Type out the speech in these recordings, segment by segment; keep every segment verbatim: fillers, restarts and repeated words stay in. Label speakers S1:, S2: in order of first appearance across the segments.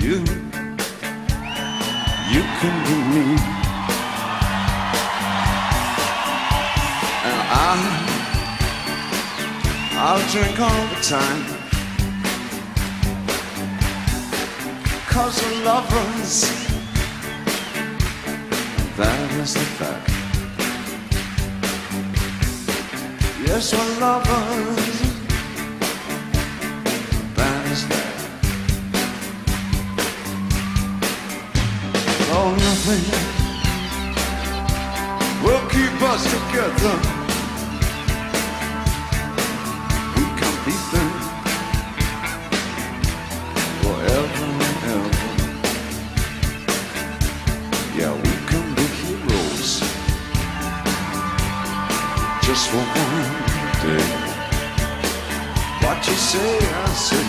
S1: you, you can be me. And I, I'll drink all the time, 'cause we're lovers, that is the fact. Yes, we're lovers, that is that. Oh, nothing will keep us together. We can be them forever and ever. Yeah, we can be heroes just for one day. What you say, I say.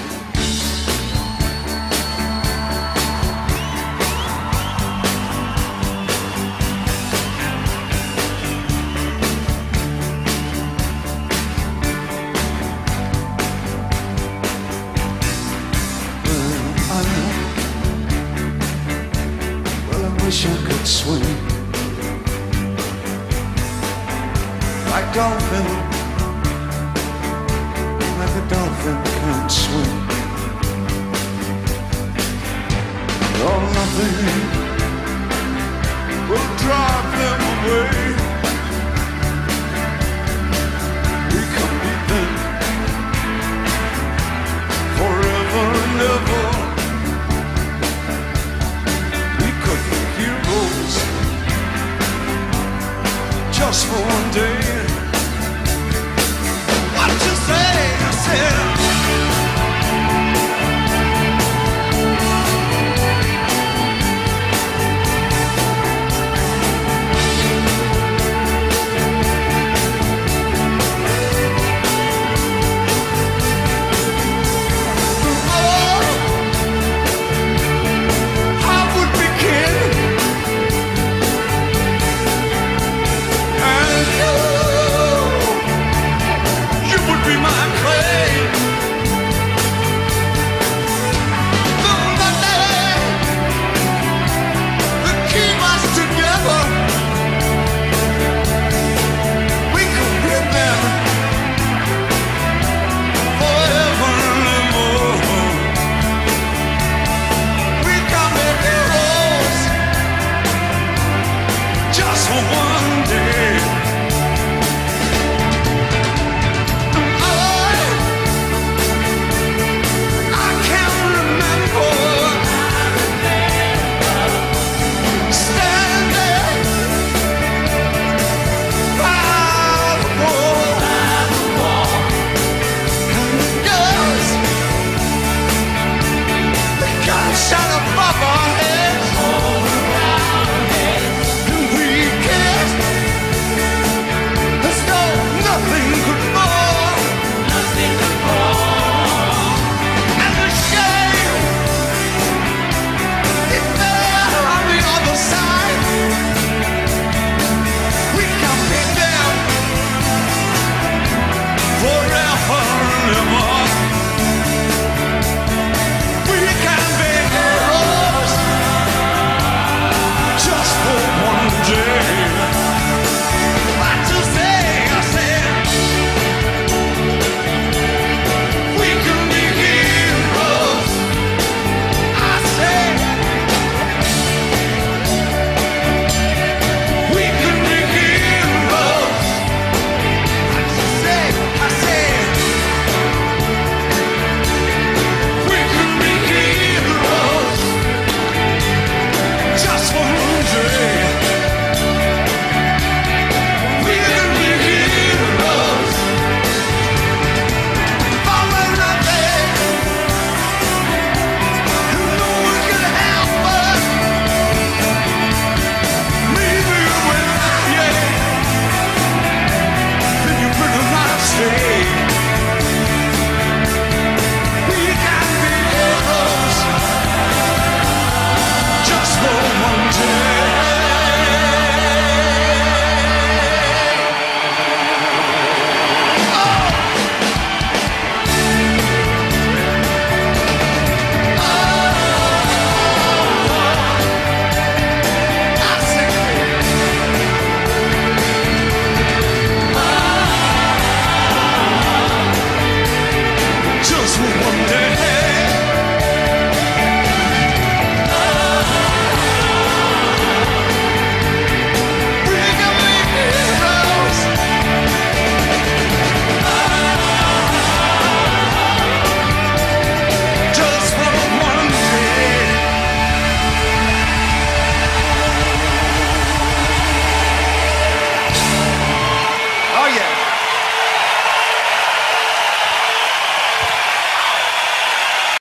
S1: Wish I could swim like dolphin, like a dolphin can swim. Oh, nothing